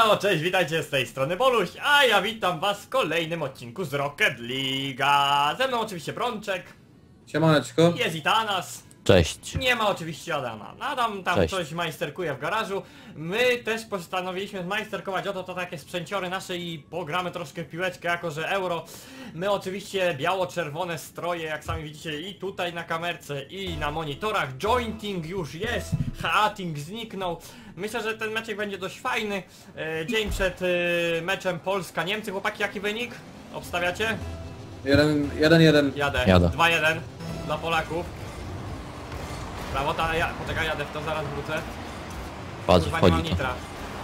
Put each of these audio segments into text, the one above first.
Halo, cześć, witajcie z tej strony Boluś, a ja witam was w kolejnym odcinku z Rocket League'a. Ze mną oczywiście Brączek. Siemaneczko. Jest i Tanas. Cześć. Nie ma oczywiście Adama. Adam tam Cześć. coś majsterkuje w garażu. My też postanowiliśmy zmajsterkować to takie sprzęciory nasze i pogramy troszkę w piłeczkę, jako że euro. My oczywiście biało-czerwone stroje, jak sami widzicie, i tutaj na kamerce, i na monitorach. Jointing już jest, heating zniknął. Myślę, że ten meczek będzie dość fajny. Dzień przed meczem Polska-Niemcy. Chłopaki, jaki wynik obstawiacie? 1-1. Jadę. Jadę. 2-1 dla Polaków. Brawo, poczekaj, jadę w to, zaraz wrócę. Patrz, Kurwa, nie mam wchodzi to. nitra.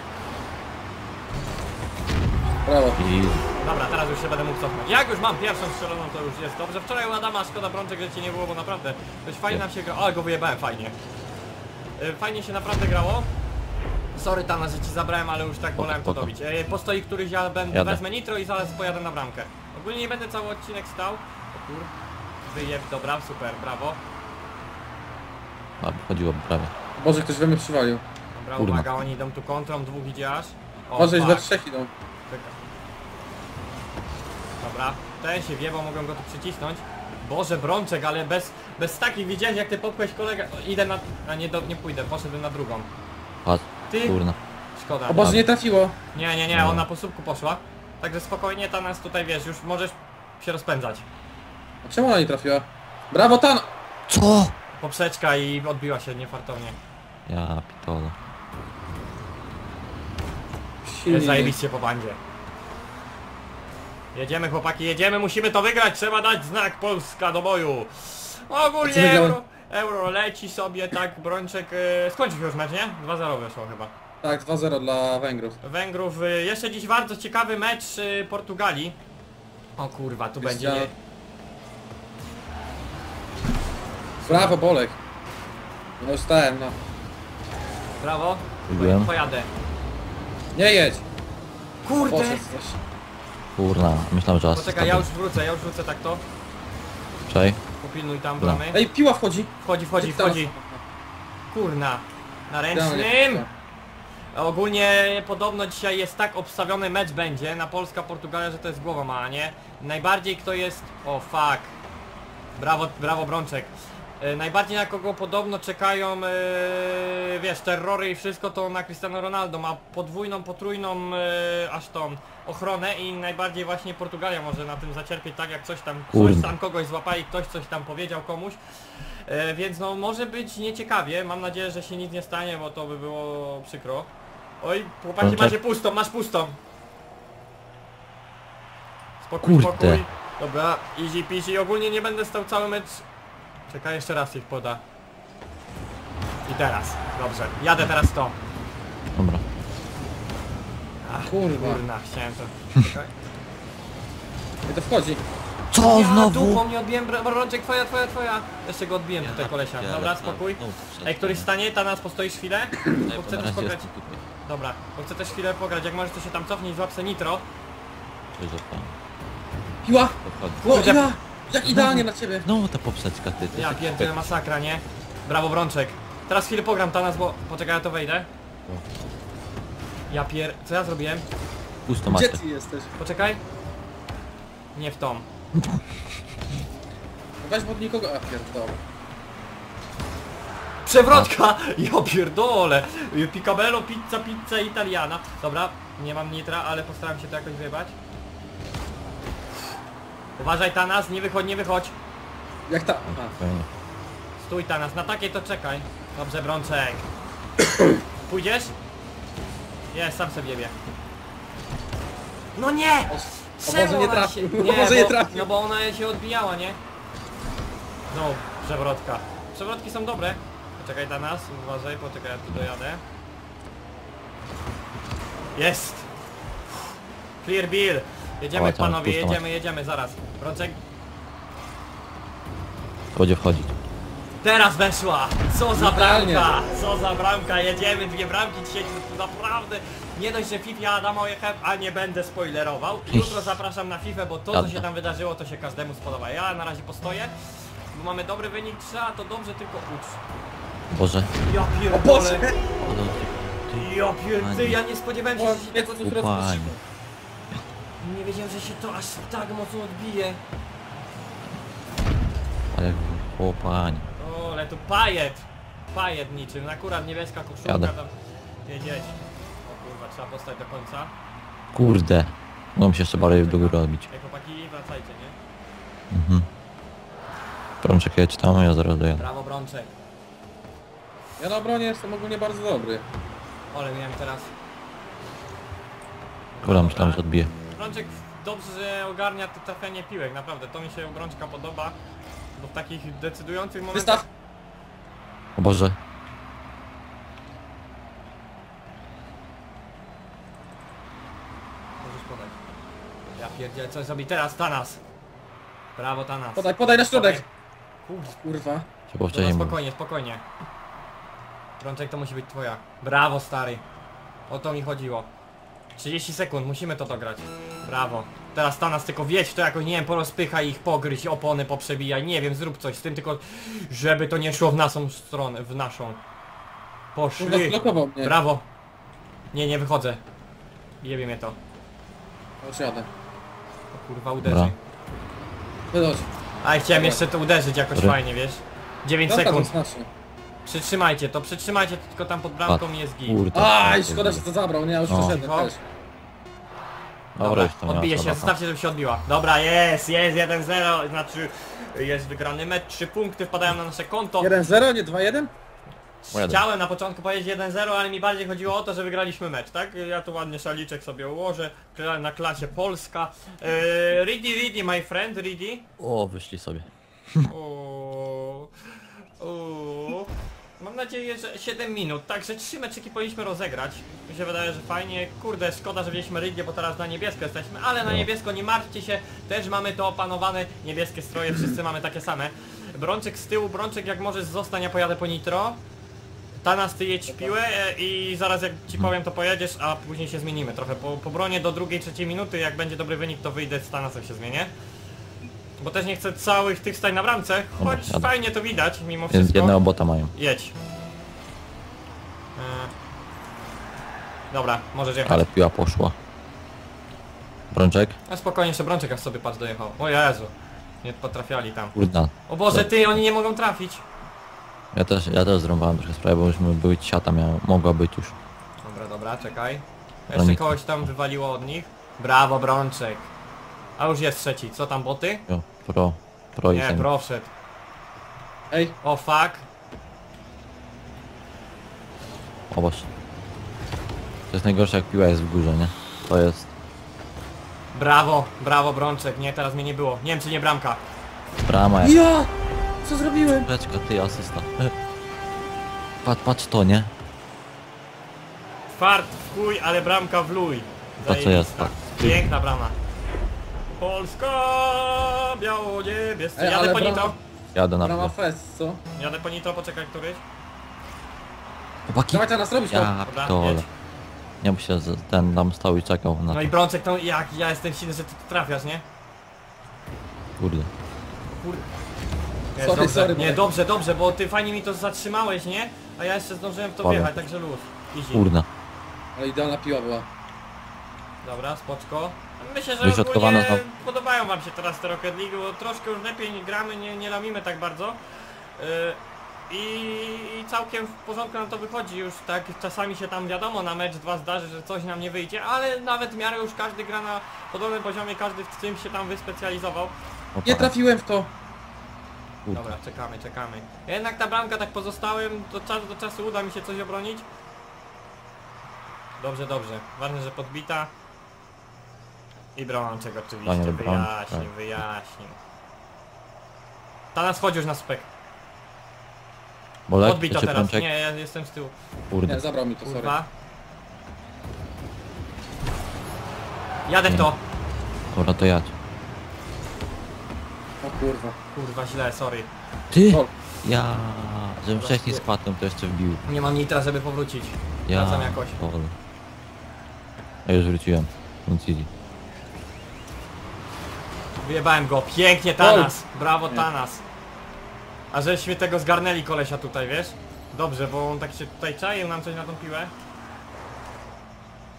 Brawo. I Dobra, teraz już się będę mógł cofnąć. Jak już mam pierwszą strzeloną, to już jest dobrze. Wczoraj u Adama, szkoda Brączek, że cię nie było, bo naprawdę dość fajnie nam się grało. Ale go wyjebałem fajnie. Fajnie się naprawdę grało. Sorry Tana, że ci zabrałem, ale już tak wolałem to spoko. dobić. Postoi któryś, ja Jadę. wezmę nitro i zaraz pojadę na bramkę. Ogólnie nie będę cały odcinek stał. O kur... Wyjeb, dobra, super, brawo. a, wchodziło prawie. Boże, ktoś we mnie przywalił. Dobra, Kurwa. uwaga, oni idą tu kontrą, dwóch idzie aż. O, Może fuck. we trzech idą. Czekaj. Dobra, ten się wie, bo mogę go tu przycisnąć. Boże, Brączek, ale bez takich, widziałeś jak ty popchłeś kolegę. O, idę na... a nie pójdę, poszedłem na drugą. Patrz, Ty? kurna. Szkoda. O Boże, nie trafiło. Nie, ona po słupku poszła. Także spokojnie, ta nas tutaj, wiesz, już możesz się rozpędzać. A czemu ona nie trafiła? Brawo, Tan! Co? Poprzeczka i odbiła się niefartownie. Ja pitole. Jest zajebiście po bandzie. Jedziemy chłopaki, jedziemy, musimy to wygrać, trzeba dać znak Polska do boju. Ogólnie Co wygrałem? euro leci sobie, tak, Brączek, skończył się już mecz, nie? 2-0 wyszło chyba. Tak, 2-0 dla Węgrów. Węgrów, jeszcze dziś bardzo ciekawy mecz Portugalii. O kurwa, tu będzie nie... Brawo, Bolek. No już stałem, no. Brawo, Lubiłem. pojadę. Nie jedź. Kurde! Poszedł coś. Kurna, myślałem, że asysta Poczekaj, ja był. już wrócę tak to. Czej? Popilnuj tam Dobra. bramy. Ej, piła wchodzi. Wchodzi. Kurna. Na ręcznym. Ogólnie podobno dzisiaj jest tak obstawiony mecz będzie na Polska-Portugalia, że to jest głowa mała, nie? Najbardziej kto jest... O fuck. Brawo Brączek. Najbardziej na kogo podobno czekają, wiesz, terrory i wszystko, to na Cristiano Ronaldo. Ma podwójną, potrójną, aż tą ochronę i najbardziej właśnie Portugalia może na tym zacierpieć, tak jak coś tam, kogoś złapali, ktoś coś tam powiedział komuś. Więc no może być nieciekawie, mam nadzieję, że się nic nie stanie, bo to by było przykro. Oj, chłopaki, masz pustą. Spokój. Dobra, easy peasy, ogólnie nie będę stał cały mecz. Czekaj, jeszcze raz ich poda. I teraz, dobrze, jadę teraz to. Dobra. Ach, Kurwa. kurna, chciałem to. Czekaj. I to wchodzi. Co Ja znowu? dupą nie odbiłem, Brączek, twoja. Jeszcze go odbiłem tutaj kolesia. Dobra, spokój. Ej, któryś stanie, ta nas postoisz chwilę? Bo chcę też pograć. Dobra, bo chcę też chwilę pograć, jak możesz to się tam cofnij, złap se nitro. Piła! Podchodzi. O, ja! Jak idealnie na ciebie. No ta poprzeczka ty. Ja pierdzielę, masakra, nie? Brawo Brączek. Teraz chwilę pogram Tanas, bo... Poczekaj, ja to wejdę. Co ja zrobiłem? Pusto masz. Gdzie ty jesteś? Poczekaj. Nie w tą. Weź pod nikogo. A pierdolę. Przewrotka! Ja pierdolę! Picabello, pizza italiana. Dobra, nie mam nitra, ale postaram się to jakoś wyjebać. Uważaj Tanas, nie wychodź. Jak ta... Fajnie. Stój Tanas, na takiej to czekaj. Dobrze, Brączek. Pójdziesz? Jest, sam sobie jebie. No nie! O Boże, nie ona trafił. się- O Boże, nie trafił. No bo ona się odbijała, nie? No, przewrotka. Przewrotki są dobre. Poczekaj Tanas, uważaj, poczekaj, ja tu dojadę. Jest! Clear Bill! Jedziemy O, tam, panowie, pusto jedziemy, zaraz. Brączek. Będzie wchodzić. Teraz weszła! Co za Idealnie. bramka! Co za bramka! Jedziemy, dwie bramki dzisiaj, to naprawdę nie dość, że FIFA Adama jechałem, a nie będę spoilerował. Jutro zapraszam na FIFA, bo to co się tam wydarzyło, to się każdemu spodoba. Ja na razie postoję, bo mamy dobry wynik, trzeba to dobrze tylko ucz. Boże. Ja O pierdolę! Boże! Ale Ja pierdolę, ja nie spodziewałem się, O, że się jest tego... tu Upanie. rozpuściło. Nie wiedziałem, że się to aż tak mocno odbije. Ale chłopanie. O, ale tu pajet. Pajet niczym, akurat niebieska koszulka Jadę. tam. Wiedzieć. O kurwa, trzeba postać do końca. Kurde. Mogą się jeszcze bardziej do góry robić. Ej chłopaki, wracajcie, nie? Mhm. Prączek jedź tam, a ja zaraz dojadę. Brawo Brączek. Ja na obronie jestem ogólnie bardzo dobry. Ole, miałem teraz... Kurde, myślałem, że odbije. Brączek dobrze, że ogarnia to trafianie piłek, naprawdę. To mi się u Brączka podoba. Bo w takich decydujących momentach... Wystaw! O Boże. Możesz podać. Ja pierdzielę, co zrobi teraz Tanas? Brawo Tanas. Podaj na środek! Kurde. Kurwa. Trzeba Dobra, wcześniej mówić. spokojnie, spokojnie. Brączek, to musi być twoja. Brawo stary. O to mi chodziło. 30 sekund, musimy to dograć. Brawo. Teraz Tanas tylko wjedź w to jakoś, nie wiem, porozpychaj ich, pogryź, opony poprzebijaj, nie wiem, zrób coś z tym, tylko żeby to nie szło w naszą stronę, w naszą. Kurwa, Poszli. zblokował mnie. Brawo. Nie, nie wychodzę. Jebie mnie to. Już jadę. O kurwa, uderzy. Dobra. Wydać. A chciałem jeszcze to uderzyć jakoś Dobra. fajnie, wiesz? 9 Zostaw to sekund. znacznie. Przytrzymajcie to, tylko tam pod bramką i jest git. Kurde. Aj, szkoda, że to zabrał, nie? Ja już No. przeszedłem Cicho. też. Dobra, już tam odbije ja się, trzeba. zostawcie, żeby się odbiła. Dobra, jest 1-0, znaczy jest wygrany mecz, 3 punkty wpadają na nasze konto. 1-0, nie 2-1? Chciałem na początku powiedzieć 1-0, ale mi bardziej chodziło o to, że wygraliśmy mecz, tak? Ja tu ładnie szaliczek sobie ułożę, na klasie Polska. Ready, my friend, ready. O, wyszli sobie. O, o. Mam nadzieję, że 7 minut, także 3 meczyki powinniśmy rozegrać. Mi się wydaje, że fajnie. Kurde, szkoda, że wzięliśmy Rygię, bo teraz na niebiesko jesteśmy, ale na No. niebiesko nie martwcie się, też mamy to opanowane, niebieskie stroje, wszyscy mamy takie same. Brączek z tyłu, Brączek jak możesz zostań, ja pojadę po nitro. Tanas, ty jedź piłę i zaraz jak ci powiem to pojedziesz, a później się zmienimy trochę. Po bronie do drugiej, trzeciej minuty, jak będzie dobry wynik, to wyjdę z Tanasem się zmienię. Bo też nie chcę całych tych stań na bramce, Dobra, choć jadę. fajnie to widać mimo wszystko. Jednego bota mają. Jedź. Dobra, możesz jechać. Ale piła poszła. Brączek? A spokojnie, jeszcze Brączek aż sobie patrz dojechał. O Jezu. Nie potrafiali tam. Kurda. O Boże, ty, oni nie mogą trafić. Ja też zrąbałem trochę sprawę, bo myśmy były siata mogła być już. Dobra, czekaj. Jeszcze Bronik. kogoś tam wywaliło od nich. Brawo, Brączek. A już jest trzeci. Co tam, boty? Jo, pro i Nie, ten. pro wszedł. Ej, O fuck. O Boże. To jest najgorsze, jak piła jest w górze, nie? To jest Brawo, Brączek. Nie, teraz mnie nie było. Nie wiem, czy nie bramka. brama jak ja! Co zrobiłem? beczka, ty asysta. Patrz to, nie? Fart w chuj, ale bramka w luj. To co jest, Zajebista. tak. Piękna brama. Polska, biało-niebiescy. Ej, Jadę ale po brama- nitro. Jadę na Brama piłę. fest, co? Jadę po nitro, poczekaj któryś. Chłopaki! Dawaj, teraz robisz to. Ja Dobra, pitole. jedź. Nie bym się ten tam stał i czekał na No i to. Brączek, to jak ja jestem silny, że ty tu trafiasz, nie? Kurde. Kurde. Sorry, sorry, Nie, Bolek. dobrze, bo ty fajnie mi to zatrzymałeś, nie? A ja jeszcze zdążyłem w to Bolek. wjechać, także luz. Easy. Kurna. Ale idealna piła była. Dobra, spoczko. Myślę, że Wyśrodkowana ogólnie znowu. podobają wam się teraz te Rocket League, bo troszkę już lepiej nie gramy, nie lamimy tak bardzo. I całkiem w porządku nam to wychodzi już, tak czasami się tam wiadomo na mecz 2 zdarzy, że coś nam nie wyjdzie, ale nawet w miarę już każdy gra na podobnym poziomie, każdy w czymś się tam wyspecjalizował. Opa. Nie trafiłem w to. Kurde. Dobra, czekamy. Jednak ta bramka tak pozostałem, do czasu do czasu uda mi się coś obronić. Dobrze. Ważne, że podbita. I Brączek oczywiście, Daniel Brączek, wyjaśnił. Tanas chodzi już na spek. Bolek, Odbij to czy teraz, Brączek? nie, ja jestem z tyłu. Kurde. Nie, zabrał mi to, sorry. Kurwa. Jadę w to. Dobra, to jadź. O kurwa. Kurwa, źle, sorry. Ty! Gol. Ja... Żebym wcześniej spadł, to jeszcze wbił. Nie mam nitra, żeby powrócić. Ja... Wracam jakoś. Pole. Ja już wróciłem. Więc easy. Wyjebałem go, pięknie Tanas. Brawo Tanas. A żeśmy tego zgarnęli kolesia tutaj, wiesz? Dobrze, bo on tak się tutaj czaił nam coś na tą piłę.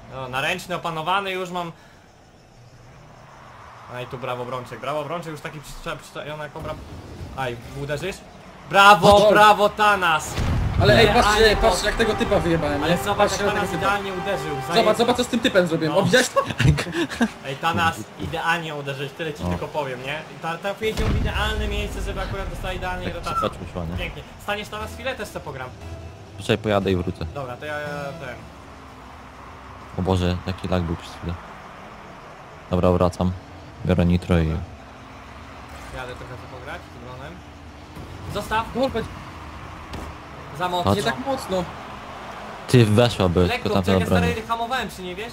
No, na ręczny opanowany już mam. No i tu brawo Brączek już taki przyczajony jak obra. Aj, uderzysz? Brawo, O! brawo Tanas! Ale ej, Idealnie patrzcie jak tego typa wyjebałem, Ale nie? zobacz Patrzcie jak na Tanas tego typa. idealnie uderzył. Zobacz co z tym typem zrobiłem. No. O, widziałeś to? Ej Tanas, idealnie uderzyć, tyle ci No. tylko powiem, nie? Trafiłeś ją w idealne miejsce, żeby akurat dostała idealnej Tak rotacji. zaczął szła, nie? Pięknie. Staniesz Tanas chwilę, też co pogram. Poczekaj, pojadę i wrócę. Dobra, to ja ten. O Boże, jaki lag był przez chwilę. Dobra, wracam. Biorę nitro i... Jadę trochę co pograć tym dronem. Zostaw, Kurwa, za mocno. nie tak mocno. Ty weszłaby, tylko Lekko, tamten czekaj, obronił. stary, hamowałem przy niej, wiesz?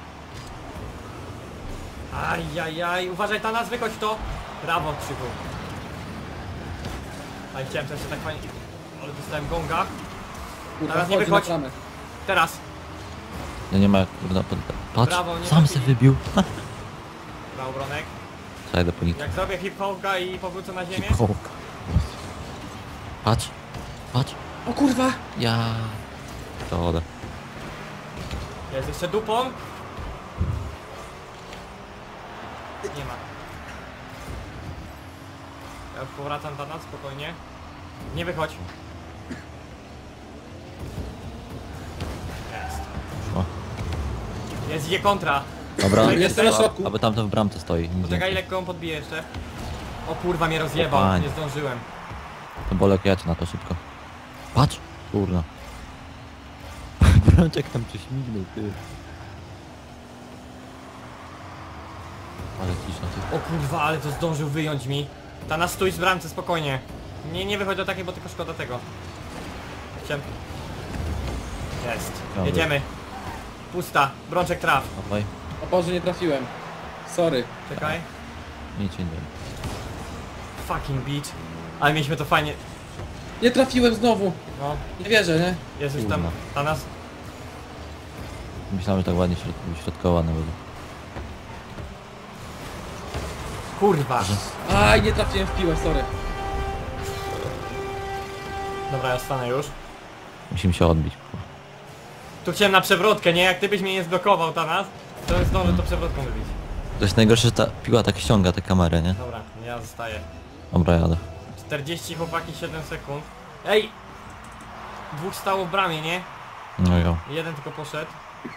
Ajajaj, uważaj Tanas, wychodź to! Brawo, Krzyku. Aj, chciałem też tak fajnie... Ale dostałem gonga. Kurwa, Teraz nie wchodzi na wychodź. klamę. Teraz. No nie ma jak... Patrz, Brawo, nie sam se trafili. wybił. Brawo, Bronek. Zajdę po nitro. Jak zrobię hip-hopa i powrócę na ziemię? Hip-hop. Patrz, patrz. O kurwa! Ja... To Jest jeszcze dupą. Nie ma. Ja już powracam do nas, spokojnie. Nie wychodź. Jest. O. Jest idzie kontra. Dobra, Czekaj, Jestem na jeszcze. środku. aby tamten w bramce stoi. Nic Poczekaj, więcej. lekko ją podbiję jeszcze. O kurwa, mnie rozjebał, Panie. nie zdążyłem. To Bolek, ja cię na to szybko. Patrz! Kurna. Brączek tam coś mignął, ty. Ale cisza, ty. O kurwa, ale to zdążył wyjąć mi. Ta nas stój z bramce, spokojnie. Nie wychodź do takiej, bo tylko szkoda tego. Chciałem... Jest. Dobra. Jedziemy. Pusta. Brączek traf. Dawaj, O Boże, nie trafiłem. Sorry. Czekaj. nic nie wiem. Fucking beach. Ale mieliśmy to fajnie. Nie trafiłem znowu. No, Nie wierzę, nie? jest już tam. Kurwa. Ta nas. Myślałem, że tak ładnie środkowa będzie. Kurwa. Aj, nie trafiłem w piłę, sorry. Dobra, ja stanę już. Musimy się odbić. Tu chciałem na przewrotkę, nie? Jak ty byś mnie nie zblokował, ta nas, to zdążę to przewrotką wybić. To jest najgorsze, że ta piła tak ściąga tę kamerę, nie? Dobra, ja zostaję. Dobra, jadę. 40 chłopaki, 7 sekund. Ej! Dwóch stało w bramie, nie? No jo. Jeden tylko poszedł.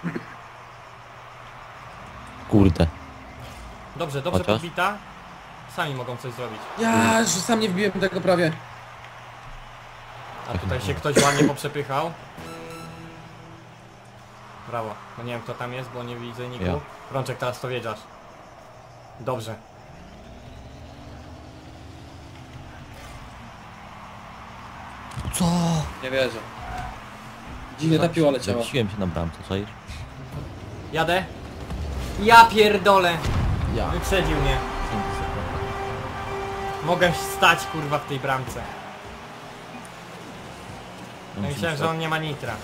Kurde. Dobrze, dobrze Chociaż? podbita. Sami mogą coś zrobić. Ja, że sam nie wbiłem tego prawie. A tutaj się ktoś ładnie poprzepychał. Brawo. No nie wiem kto tam jest, bo nie widzę niku. Ja. Rączek, teraz to wiedziasz. Dobrze. Co? Nie wierzę. Dziwnie ta piła leciała. Zawiesiłem się na bramce, czaisz? Jadę. Ja pierdolę. Ja. Wyprzedził mnie. Mogę stać kurwa w tej bramce. No i myślałem, że on nie ma nitra.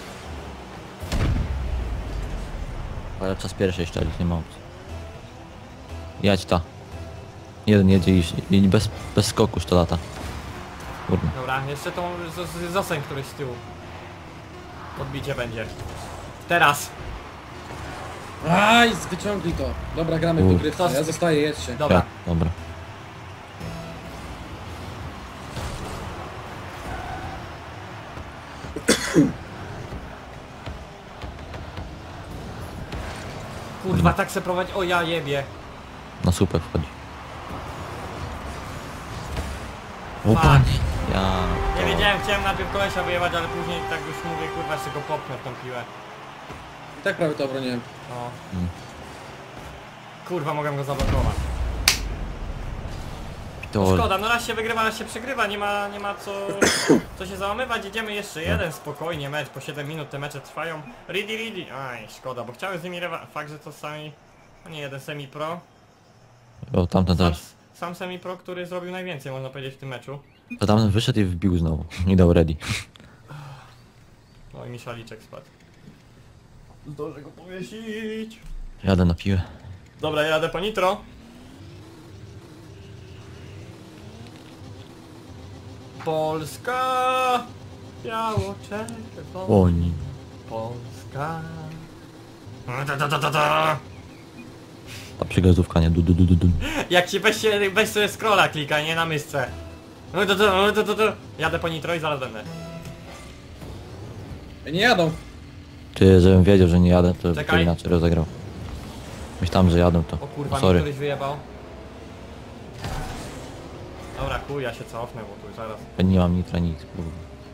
Ale czas pierwszej szczelić, nie ma opcji. Jadź ta. Jeden jedzie i bez skoku to lata. Kurde. Dobra, jeszcze tą zostań któryś z tyłu. Podbicie będzie. Teraz. Aj, wyciągnij to. Dobra, gramy w Uff. dogrywkę. Ja zostaję, jedźcie. Dobra. Ja, dobra. Kurwa, tak se prowadzi. O ja jebie. Na słupek wchodzi. O Fuck. panie. Ja... Nie wiedziałem, chciałem najpierw kolesia wyjebać, ale później tak już mówię, kurwa, jeszcze go popnę w tą piłę. I tak prawie to obroniłem. No. Mm. Kurwa, mogłem go zablokować. To... Szkoda, no raz się wygrywa, raz się przegrywa, nie ma co się załamywać, jedziemy jeszcze jeden spokojnie mecz, po 7 minut te mecze trwają. Ready. Aj, szkoda, bo chciałem z nimi fakt, że to sami, no nie jeden semi-pro. O, tamten Sam, też. sam semi-pro, który zrobił najwięcej, można powiedzieć, w tym meczu. To tamten wyszedł i wbił znowu. I dał ready. No i mi szaliczek spadł. Zdążę go powiesić. Jadę na piłę. Dobra, jadę po nitro. Polska, biało-czerwona. Oni. Polska, Ta przygazówka, nie? Du. Jak ci weź sobie scrolla klika, nie na mysce. Jadę po nitro i zaraz będę. Nie jadą. Ty, żebym wiedział, że nie jadę, to Czekaj. by inaczej rozegrał. Myślałem, że jadę to. O kurwa, mi Sorry. któryś wyjebał. Dobra, chuj, ja się cofnę, bo tu zaraz... Nie mam nitra, nic, kurwa.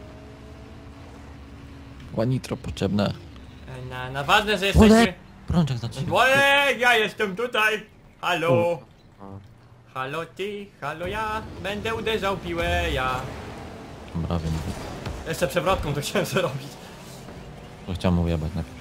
Chyba nitro potrzebne. Ważne, że jesteśmy... Brączek za 3. Bolek, ja jestem tutaj! Halo! Halo ty, halo ja, będę uderzał piłę ja. Dobra, wiem. Jeszcze przewrotką to chciałem zrobić. To chciałem mu ujebać najpierw.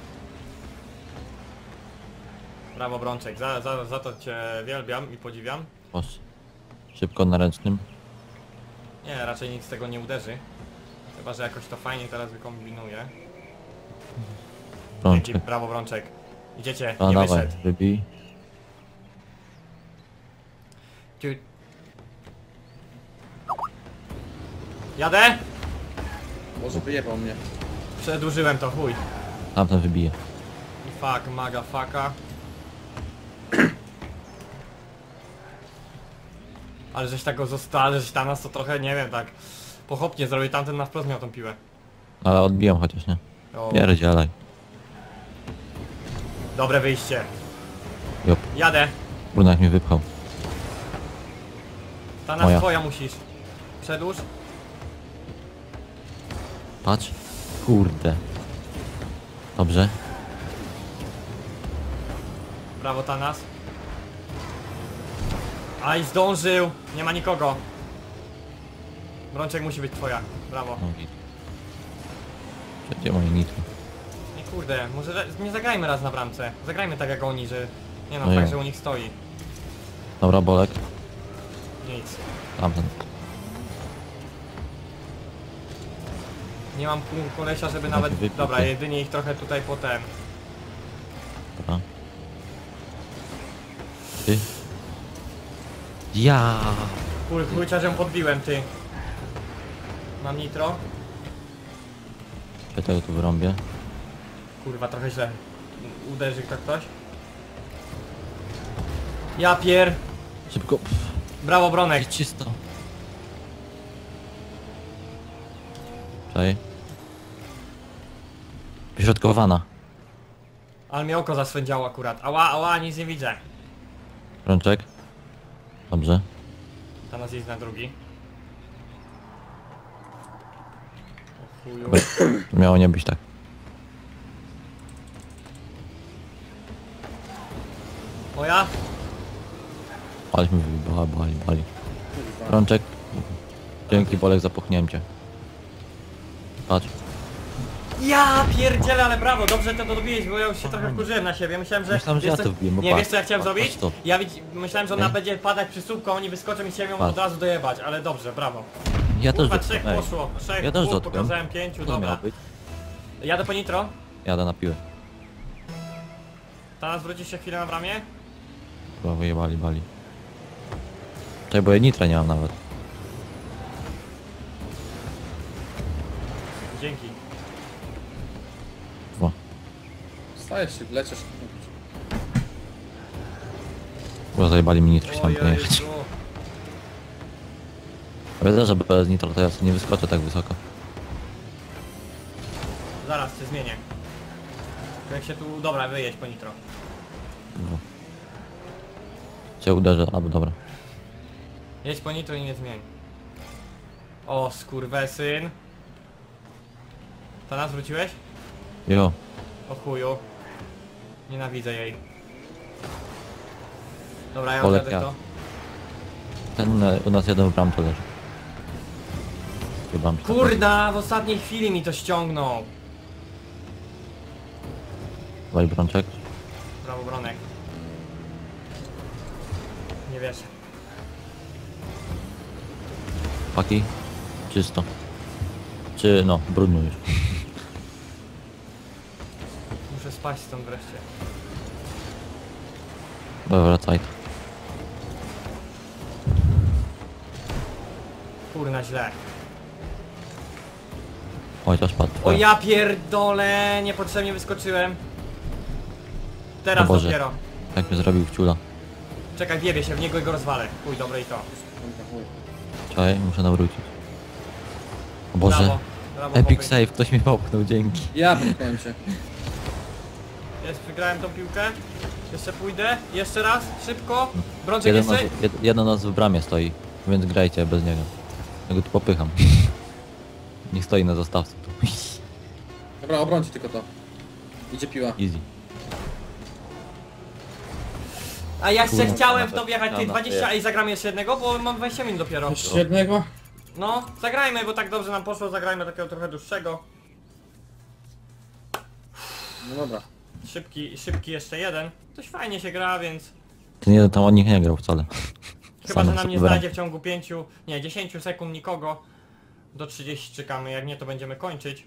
Brawo Brączek, za to cię wielbiam i podziwiam. Boss. Szybko na ręcznym. Nie, raczej nic z tego nie uderzy. Chyba, że jakoś to fajnie teraz wykombinuje. Dzięki, Brączek. brawo Brączek. Idziecie, A nie dawaj, wyszedł. wybij. Tu. Jadę? Może wyjebał mnie. Przedłużyłem to, chuj. Tamten wybije. Fuck, maga, fucka. Ale żeś tak go został, ale żeś tam nas to trochę, nie wiem, tak pochopnie zrobił, tamten na wprost miał tą piłę. Ale odbiłem chociaż, nie? O, Pierdzielaj. dobre wyjście. Jop. Jadę. Brunak mnie wypchał. Ta nas Moja. twoja musisz. Przedłuż. Patrz. Kurde. Dobrze. Brawo Tanas. Aj, zdążył. Nie ma nikogo. Brączek musi być twoja. Brawo. No git. Gdzie moje nitro? Nie kurde, może nie zagrajmy raz na bramce. Zagrajmy tak jak oni, że... Nie no, No tak, jo. że u nich stoi. Dobra, Bolek. Nic. Tamten. Nie mam kolesia, żeby No, nawet... wypij, Dobra, ty. jedynie ich trochę tutaj potem. Dobra. Ty. Ja. Chociaż podbiłem, ty. Mam nitro. Ja tego tu wyrąbię. Kurwa, trochę źle. Uderzy to ktoś. Ja pier... Szybko. Brawo Bronek. Jest czysto. Czekaj. Wyśrodkowana. Ale mi oko zaswędziało akurat. Ała, ała, nic nie widzę. Rączek. Dobrze. Teraz jest na drugi. O chuju. To miało nie być tak. Moja? Aleśmy bali. Kurwa. Rączek. Dzięki, Bolek, zapochnąłem cię. Patrz. Ja pierdzielę, ale brawo, dobrze to dobiłeś, bo ja już się trochę wkurzyłem na siebie. Myślałem, że... Myślałem, że wiesz ja co- to wbiłem, bo Nie, patrz, wiesz co ja chciałem patrz, zrobić? patrz to. Ja myślałem, że ona Ej. będzie padać przy słupku, oni wyskoczą i się ją Patrz. od razu dojebać, ale dobrze, brawo. Ja też Kurwa, trzech dotknąłem. poszło, trzech, Ja też dwóch, dotknąłem. pokazałem 5, Co to dobra. miało być? Jadę po nitro. Jadę na piłę. Teraz wrócisz się chwilę na bramie. Chyba wyjebali, bali. Czekaj, bo ja nitra nie mam nawet. Dzięki. Dwa. Stajesz się, lecisz. Bo zajebali mi nitro, chciałem pojechać. Ojejku. Wiedzę, że bez nitro to ja sobie nie wyskoczę tak wysoko. Zaraz się zmienię. Jak się tu... Dobra, wyjedź po nitro. Dwa. Cię uderzę, albo dobra. Jedź po nitro i nie zmień. O, skurwesyn. To nas wróciłeś? Jo. O chuju. Nienawidzę jej. Dobra, ja Olek, odjadę ja. to. Ten u nas jeden w bramce leży. Chyba mi się Kurna, w ostatniej chwili mi to ściągnął. Dawaj, Brączek. Brawo, Bronek. Nie wiesz. Paki. Czysto. Czy no, brudno już. Muszę spaść stąd wreszcie. Dobra, wracaj. Kurna, źle. Chociaż padł. O ja pierdolę, niepotrzebnie wyskoczyłem. Teraz O Boże. dopiero. Jak mnie zrobił w ciula. Czekaj, wjebie się w niego i go rozwalę. Chuj, dobre i to. Dobra, chuj. Czekaj, muszę nawrócić. O Boże. Brawo. Brawo, Epic chłopy. save, ktoś mi popchnął, dzięki. Ja popchnąłem cię. Jest, wygrałem tą piłkę. Jeszcze pójdę. Jeszcze raz. Szybko. Brączek Jeden jeszcze. jeden nas w bramie stoi, więc grajcie bez niego. Ja go tu popycham. Niech stoi na zostawce tu. Dobra, obrońcie tylko to. Idzie piła. Easy. A ja jeszcze Kurwa, chciałem w to nawet wjechać ty chciałem 20, a i zagram jeszcze jednego, bo mam 20 minut dopiero. Jeszcze jednego? No, zagrajmy, bo tak dobrze nam poszło, zagrajmy takiego trochę dłuższego. No dobra. Szybki jeszcze jeden. Coś fajnie się gra, więc... Ten jeden tam od nich nie grał wcale. Chyba, Sam że nam sobie nie wybrał. znajdzie w ciągu 10 sekund nikogo. Do 30 czekamy, jak nie to będziemy kończyć.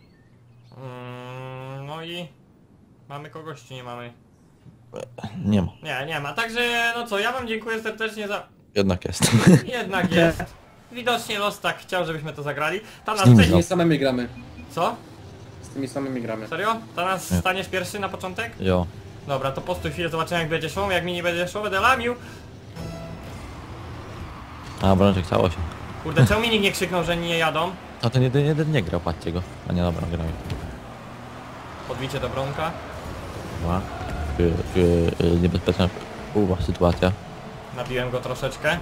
No i... Mamy kogoś czy nie mamy? Nie ma. Nie ma, także no co, ja wam dziękuję serdecznie za... Jednak jest. Jednak jest. Widocznie los tak chciał, żebyśmy to zagrali. Ta nas Z nim Z wcześniej... tymi samymi gramy. Co? Z tymi samymi gramy. Serio? Ta nas Nie. staniesz pierwszy na początek? Jo. Dobra, to postój chwilę, zobaczymy jak będzie szło, jak mi nie będzie szło, będę lamił. A, Brączek cało się. Kurde, czemu mi nikt nie krzyknął, że nie jadą? A ten jeden nie grał, patrzcie go. A nie, dobra, grał. Podbicie do Bronka. Dwa. Niebezpieczna sytuacja. Nabiłem go troszeczkę.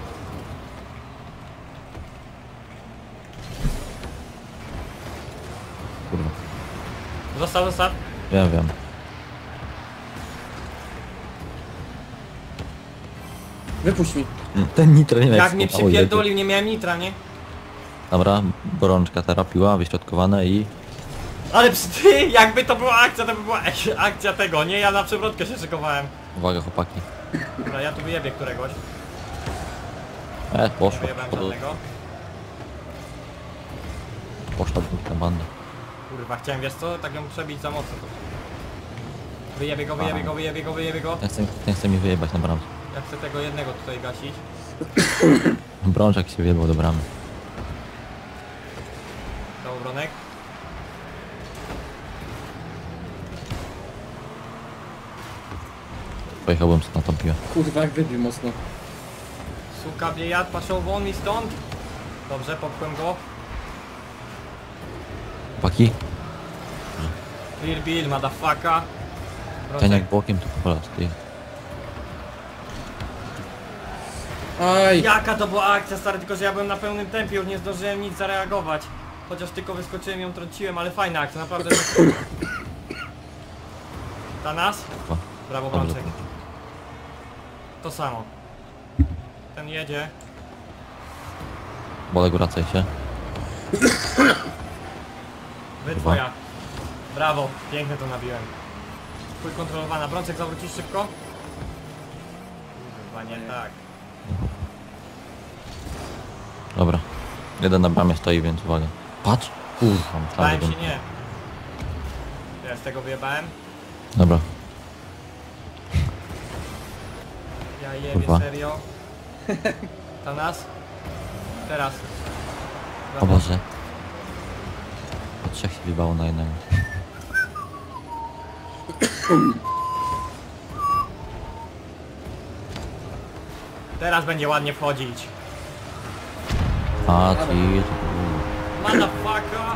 Kurwa. Zostaw. Wiem. Wypuść mi. Ten nitro nie Jak mnie eksplodował, przypierdolił, nie miałem nitra, nie? Dobra, Borączka terapiła, wyśrodkowane i... Ale ty, jakby to była akcja, to by była akcja tego, nie? Ja na przewrotkę się szykowałem. Uwaga chłopaki. Dobra, ja tu wyjebię któregoś. Poszło. Wyjebałem żadnego. Poszła dwójka banda. Kurwa, chciałem, wiesz co, tak ją przebić za mocno. Wyjebie go. Nie chce mi wyjebać na bramce. Ja chcę tego jednego tutaj gasić. Brączek się wyjebał do bramy. To obronek. Pojechałbym sobie na tą piłę. Kurwa, jak wybił mocno. Suka biejat, paszą won mi stąd. Dobrze, popchłem go. Chłopaki, Clear Bill, motherfucker. ten jak bokiem to pola ty. Aj! Jaka to była akcja, stary, tylko że ja byłem na pełnym tempie, już nie zdążyłem nic zareagować. Chociaż tylko wyskoczyłem ją trąciłem, ale fajna akcja, naprawdę. Ta nas? Brawo, Dobrze. Brączek. To samo. Ten jedzie. Bolek, wracaj się. Wy twoja. Brawo, pięknie to nabiłem. Chuj kontrolowana. Brączek, zawrócisz szybko? Chyba nie tak. Dobra. Jeden na bramie stoi, więc uwaga. Patrz! Kurwa, myślałem, Bałem że się, bym- nie. Ja z tego wyjebałem. Dobra. Ja jebie, Kurwa. serio. Ta nas? Teraz. O Boże. Po trzech się wybało na jednego. Teraz będzie ładnie wchodzić. A ci... Motherfucker!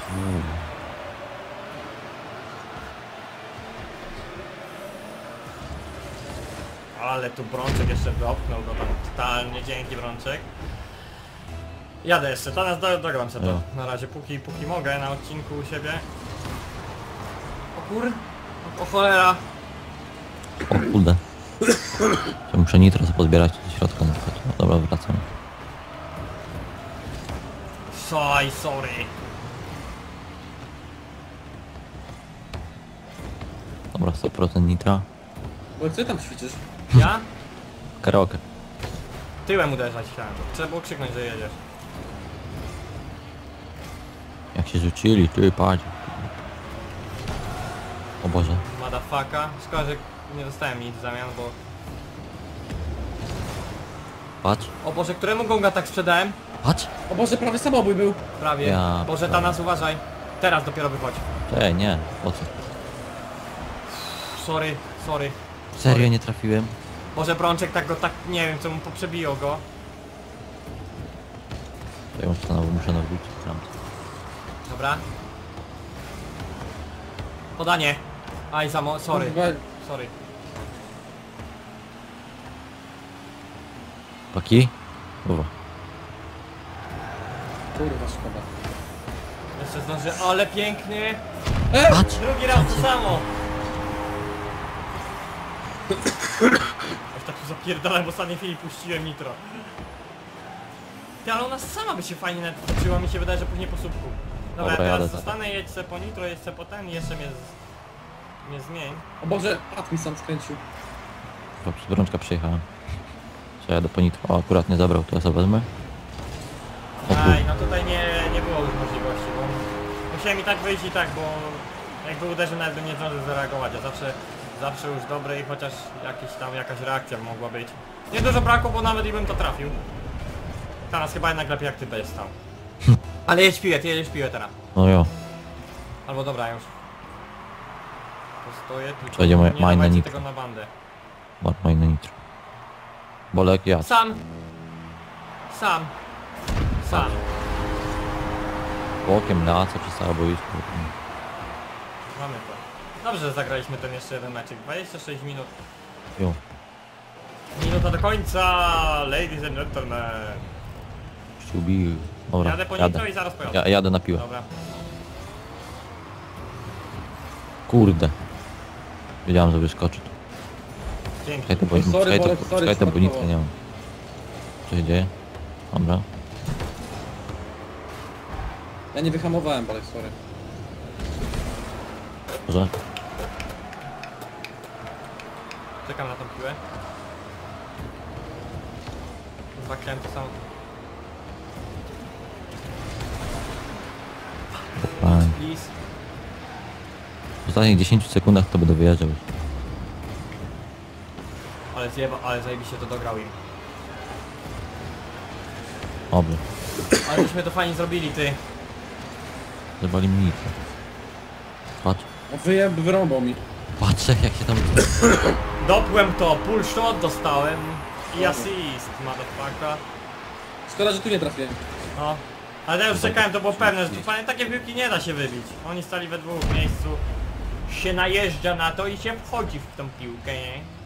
Ale tu Brączek jeszcze dopchnął go tam totalnie, dzięki Brączek. Jadę jeszcze, teraz dogram sobie to. Jo. Na razie póki mogę na odcinku u siebie. O kur... O cholera! O kurde. Ja muszę nitro sobie pozbierać do środka na przykład. No dobra, wracam. Sorry. Dobra, 100% nitra. Bo co ty tam ćwiczysz? Ja? Karaoke. Tyłem uderzać chciałem. Trzeba było krzyknąć, że jedziesz. Jak się rzucili, ty patrz. O Boże. Motherfucker. Szkoda, że nie dostałem nic w zamian, bo... Patrz. O Boże, któremu gonga tak sprzedałem? Patrz! O Boże, prawie samobój był. Prawie. Ja Boże, ta nas uważaj. Teraz dopiero wychodź. Ej, nie. Po co? Sorry. Serio nie trafiłem? Może Brączek tak go, tak, nie wiem, co mu poprzebiło go. Ja muszę nawrócić. Dobra. Podanie. Aj, sorry. Kurwa, Sorry. Paki? Kurwa. kurwa, szkoda. Jeszcze zdąży, ale piękny. Patrz! Drugi raz to samo. Aż tak tu zapierdalałem, bo w ostatniej chwili puściłem nitro. Ty, ale ona sama by się fajnie natoczyła, mi się wydaje, że później po słupku. Dobra, ja Dobra, jadę teraz za zostanę, jedź se po nitro, jedź se po ten i jeszcze mnie zmień. O Boże, pat mi sam skręcił. Chyba przez Brączka przyjechałem. Co ja do ponitro. O, akurat nie zabrał, to ja sobie wezmę. O kur... Aj, no tutaj nie było już możliwości, bo musiałem i tak wyjść i tak, bo jakby uderzył, nawet bym nie zdążył zareagować, a zawsze już dobry i chociaż jakaś reakcja mogła być. Nie dużo brakło, bo nawet i bym to trafił. Teraz chyba jednak lepiej jak ty będziesz stał. Ale jedź piłę, ty jedziesz piłę teraz. No jo. Albo dobra już. Postoję, tylko Będzie moje- nie majne dawajcie nitro. tego na bandę. Moje nitro. Bolek, ja. Sam. Łokiem lecę przez całe boisko. Mamy to. Dobrze, że zagraliśmy ten jeszcze jeden meczek. 26 minut. Jo. Minuta do końca, ladies and gentlemen. Ściubi. Dobra, Jadę po nitro i zaraz pojadę. Jadę na piłę. Dobra. Kurde. Wiedziałem, że wyskoczy tu. Dzięki. Czekaj, bo, Sorry, czekaj, Bolek, to, sorry, czekaj, to bo nic smarkowało. nie mam. Co się dzieje? Dobra. Ja nie wyhamowałem, Bolek, sorry. Może? Czekam na tą piłę. Chyba chciałem to samo. Fajnie. Please. W ostatnich 10 sekundach to będę wyjeżdżał już. Ale zajebiście to dograł im. Dobrze. Ale myśmy to fajnie zrobili, ty. Zawali mi nitro. Patrz. O, wyrąbał mi. Patrz jak się tam... Dopłem to, pull shot dostałem i assist, motherfucker. Szkoda, że tu nie trafiłem. No. Ale ja już czekałem, to było pewne, że tu fajnie takie piłki nie da się wybić. Oni stali we dwóch w miejscu. Się najeżdża na to i się wchodzi w tą piłkę, nie?